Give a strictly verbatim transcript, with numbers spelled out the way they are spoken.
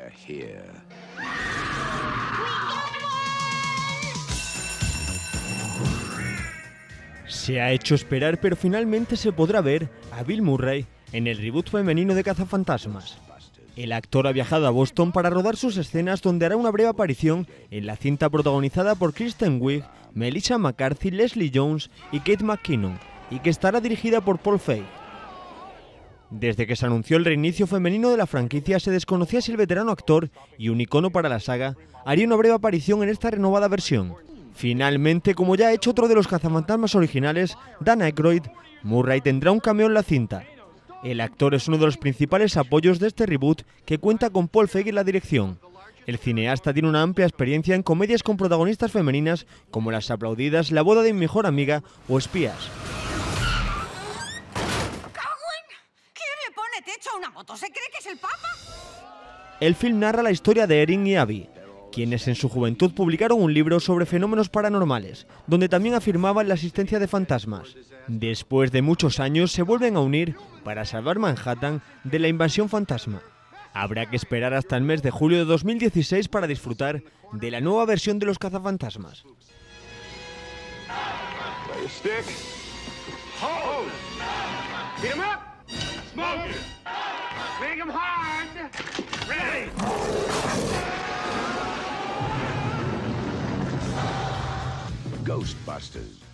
here. Se ha hecho esperar, pero finalmente se podrá ver a Bill Murray en el reboot femenino de Cazafantasmas. El actor ha viajado a Boston para rodar sus escenas, donde hará una breve aparición en la cinta protagonizada por Kristen Wiig, Melissa McCarthy, Leslie Jones y Kate McKinnon, y que estará dirigida por Paul Feig. Desde que se anunció el reinicio femenino de la franquicia, se desconocía si el veterano actor y un icono para la saga haría una breve aparición en esta renovada versión. Finalmente, como ya ha hecho otro de los cazafantasmas originales, Dan Aykroyd, Murray tendrá un cameo en la cinta. El actor es uno de los principales apoyos de este reboot, que cuenta con Paul Feig en la dirección. El cineasta tiene una amplia experiencia en comedias con protagonistas femeninas como las aplaudidas La boda de mi mejor amiga o Espías. ¿Quién le pone techo a una moto? ¿Se cree que es el Papa? El film narra la historia de Erin y Abby, quienes en su juventud publicaron un libro sobre fenómenos paranormales, donde también afirmaban la existencia de fantasmas. Después de muchos años se vuelven a unir para salvar Manhattan de la invasión fantasma. Habrá que esperar hasta el mes de julio de dos mil dieciséis para disfrutar de la nueva versión de los cazafantasmas. Ghostbusters.